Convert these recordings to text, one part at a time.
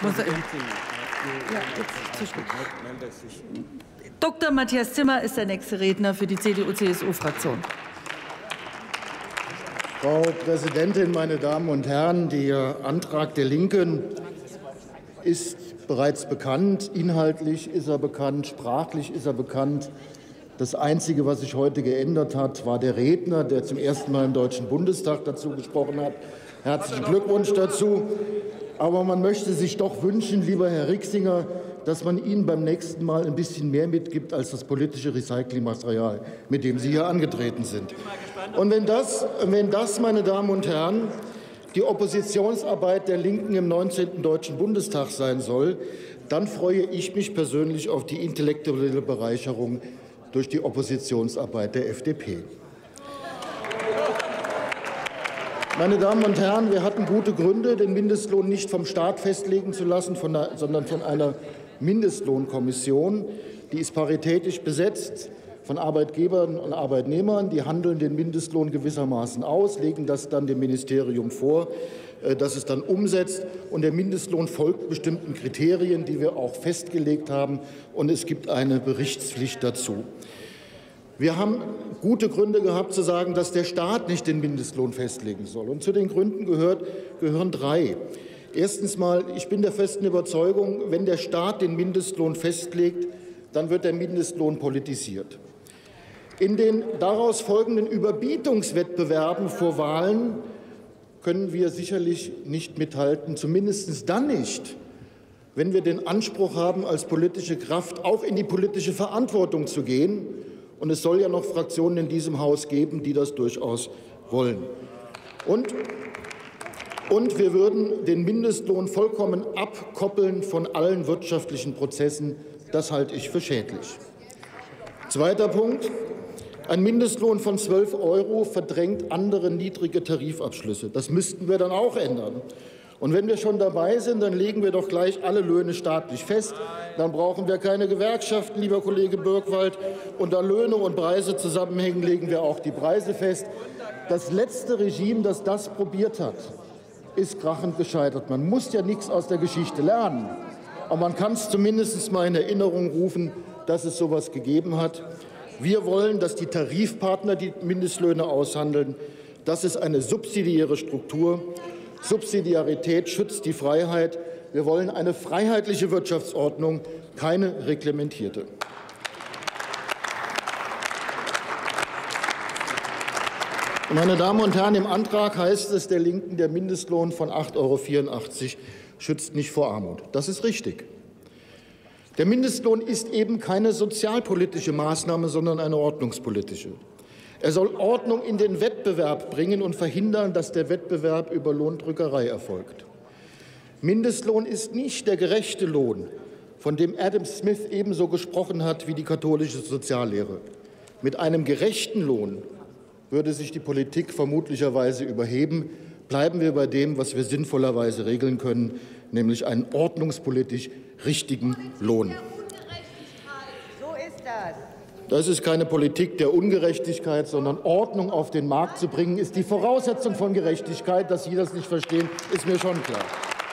Dr. Matthias Zimmer ist der nächste Redner für die CDU-CSU-Fraktion. Frau Präsidentin, meine Damen und Herren! Der Antrag der Linken ist bereits bekannt. Inhaltlich ist er bekannt, sprachlich ist er bekannt. Das Einzige, was sich heute geändert hat, war der Redner, der zum ersten Mal im Deutschen Bundestag dazu gesprochen hat. Herzlichen Glückwunsch dazu. Aber man möchte sich doch wünschen, lieber Herr Rixinger, dass man Ihnen beim nächsten Mal ein bisschen mehr mitgibt als das politische Recyclingmaterial, mit dem Sie hier angetreten sind. Und wenn das, meine Damen und Herren, die Oppositionsarbeit der Linken im 19. Deutschen Bundestag sein soll, dann freue ich mich persönlich auf die intellektuelle Bereicherung durch die Oppositionsarbeit der FDP. Meine Damen und Herren, wir hatten gute Gründe, den Mindestlohn nicht vom Staat festlegen zu lassen, sondern von einer Mindestlohnkommission. Die ist paritätisch besetzt von Arbeitgebern und Arbeitnehmern. Die handeln den Mindestlohn gewissermaßen aus, legen das dann dem Ministerium vor, das es dann umsetzt. Und der Mindestlohn folgt bestimmten Kriterien, die wir auch festgelegt haben. Und es gibt eine Berichtspflicht dazu. Wir haben gute Gründe gehabt, zu sagen, dass der Staat nicht den Mindestlohn festlegen soll. Und zu den Gründen gehören drei. Erstens mal, ich bin der festen Überzeugung, wenn der Staat den Mindestlohn festlegt, dann wird der Mindestlohn politisiert. In den daraus folgenden Überbietungswettbewerben vor Wahlen können wir sicherlich nicht mithalten, zumindest dann nicht, wenn wir den Anspruch haben, als politische Kraft auch in die politische Verantwortung zu gehen. Und es soll ja noch Fraktionen in diesem Haus geben, die das durchaus wollen. Und wir würden den Mindestlohn vollkommen abkoppeln von allen wirtschaftlichen Prozessen. Das halte ich für schädlich. Zweiter Punkt. Ein Mindestlohn von 12 € verdrängt andere niedrige Tarifabschlüsse. Das müssten wir dann auch ändern. Und wenn wir schon dabei sind, dann legen wir doch gleich alle Löhne staatlich fest. Dann brauchen wir keine Gewerkschaften, lieber Kollege Birkwald. Und da Löhne und Preise zusammenhängen, legen wir auch die Preise fest. Das letzte Regime, das das probiert hat, ist krachend gescheitert. Man muss ja nichts aus der Geschichte lernen. Aber man kann es zumindest mal in Erinnerung rufen, dass es sowas gegeben hat. Wir wollen, dass die Tarifpartner die Mindestlöhne aushandeln. Das ist eine subsidiäre Struktur. Subsidiarität schützt die Freiheit. Wir wollen eine freiheitliche Wirtschaftsordnung, keine reglementierte. Meine Damen und Herren, im Antrag heißt es der Linken, der Mindestlohn von 8,84 € schützt nicht vor Armut. Das ist richtig. Der Mindestlohn ist eben keine sozialpolitische Maßnahme, sondern eine ordnungspolitische. Er soll Ordnung in den Wettbewerb bringen und verhindern, dass der Wettbewerb über Lohndrückerei erfolgt. Mindestlohn ist nicht der gerechte Lohn, von dem Adam Smith ebenso gesprochen hat wie die katholische Soziallehre. Mit einem gerechten Lohn würde sich die Politik vermutlicherweise überheben. Bleiben wir bei dem, was wir sinnvollerweise regeln können, nämlich einen ordnungspolitisch richtigen Lohn. So ist das. Das ist keine Politik der Ungerechtigkeit, sondern Ordnung auf den Markt zu bringen, ist die Voraussetzung von Gerechtigkeit. Dass Sie das nicht verstehen, ist mir schon klar.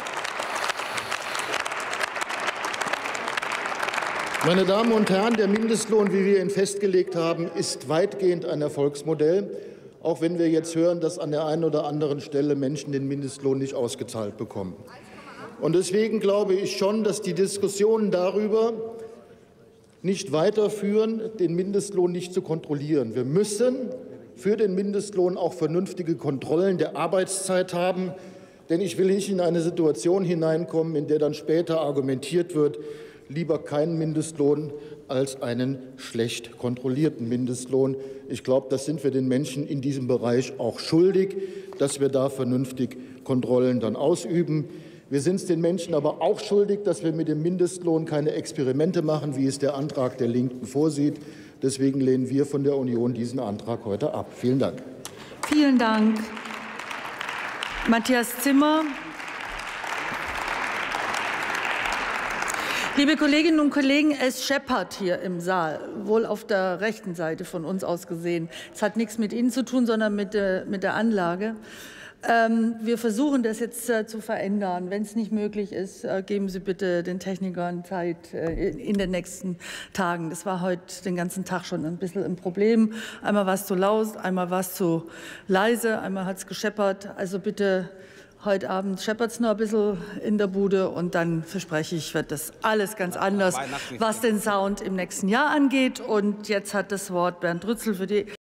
Meine Damen und Herren, der Mindestlohn, wie wir ihn festgelegt haben, ist weitgehend ein Erfolgsmodell, auch wenn wir jetzt hören, dass an der einen oder anderen Stelle Menschen den Mindestlohn nicht ausgezahlt bekommen. Und deswegen glaube ich schon, dass die Diskussionen darüber nicht weiterführen, den Mindestlohn nicht zu kontrollieren. Wir müssen für den Mindestlohn auch vernünftige Kontrollen der Arbeitszeit haben. Denn ich will nicht in eine Situation hineinkommen, in der dann später argumentiert wird, lieber keinen Mindestlohn als einen schlecht kontrollierten Mindestlohn. Ich glaube, das sind wir den Menschen in diesem Bereich auch schuldig, dass wir da vernünftig Kontrollen dann ausüben. Wir sind es den Menschen aber auch schuldig, dass wir mit dem Mindestlohn keine Experimente machen, wie es der Antrag der Linken vorsieht. Deswegen lehnen wir von der Union diesen Antrag heute ab. Vielen Dank. Vielen Dank. Matthias Zimmer. Liebe Kolleginnen und Kollegen, es scheppert hier im Saal, wohl auf der rechten Seite von uns aus gesehen. Es hat nichts mit Ihnen zu tun, sondern mit der Anlage. Wir versuchen das jetzt zu verändern. Wenn es nicht möglich ist, geben Sie bitte den Technikern Zeit in den nächsten Tagen. Das war heute den ganzen Tag schon ein bisschen ein Problem. Einmal war es zu laut, einmal war es zu leise, einmal hat es gescheppert. Also bitte, heute Abend scheppert es nur ein bisschen in der Bude und dann verspreche ich, wird das alles ganz anders, was den Sound im nächsten Jahr angeht. Und jetzt hat das Wort Bernd Rützel für die